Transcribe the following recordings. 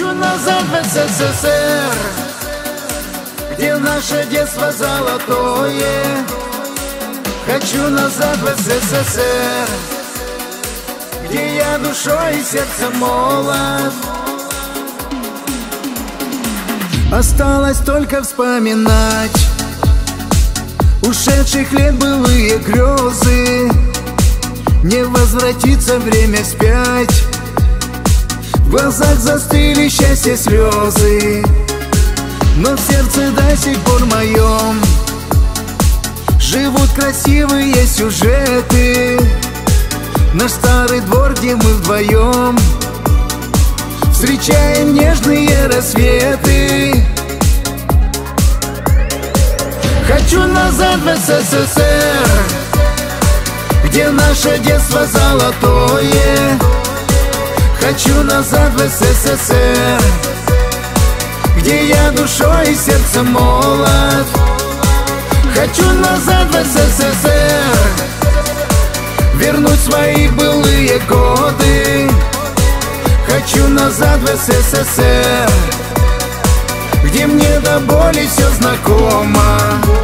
Хочу назад в СССР, где наше детство золотое. Хочу назад в СССР, где я душой и сердцем молод. Осталось только вспоминать ушедших лет былые грезы. Не возвратится время вспять, в глазах застыли счастье слезы. Но в сердце до сих пор моем живут красивые сюжеты. Наш старый двор, где мы вдвоем встречаем нежные рассветы. Хочу назад в СССР, где наше детство золотое. Хочу назад в СССР, где я душой и сердцем молод. Хочу назад в СССР, вернуть свои былые годы. Хочу назад в СССР, где мне до боли все знакомо.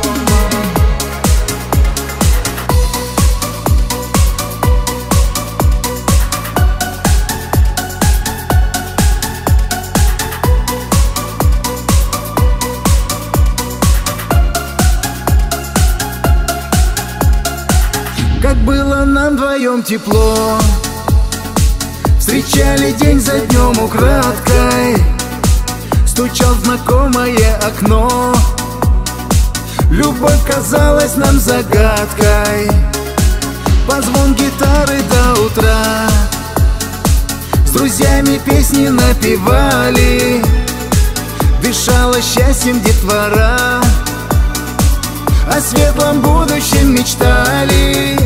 Как было нам вдвоем тепло, встречали день за днем украдкой. Стучал в знакомое окно, любовь казалась нам загадкой. Под звон гитары до утра с друзьями песни напевали. Дышала счастьем детвора, о светлом будущем мечтали.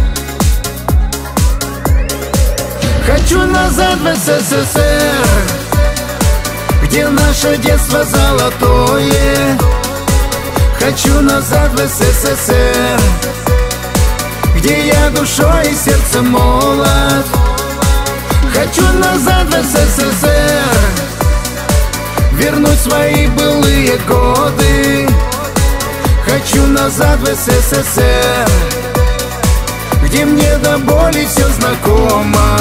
Хочу назад в СССР, где наше детство золотое. Хочу назад в СССР, где я душой и сердцем молод. Хочу назад в СССР, вернуть свои былые годы. Хочу назад в СССР, где мне до боли все знакомо.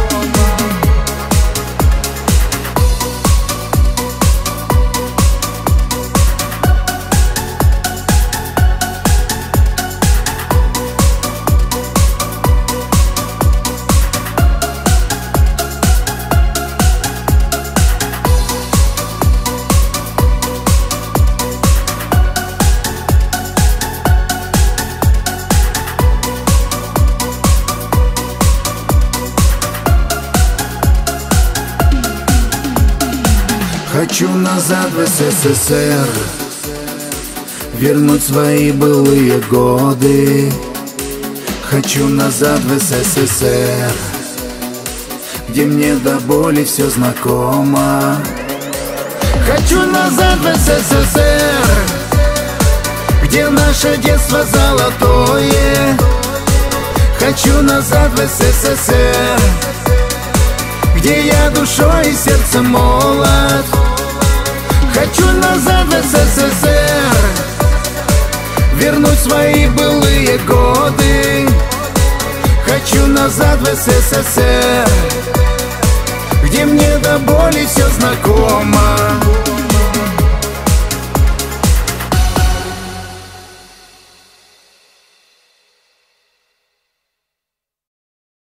Хочу назад в СССР, вернуть свои былые годы. Хочу назад в СССР, где мне до боли все знакомо. Хочу назад в СССР, где наше детство золотое. Хочу назад в СССР, где я душой и сердцем молод. Хочу назад в СССР, вернуть свои былые годы. Хочу назад в СССР, где мне до боли все знакомо.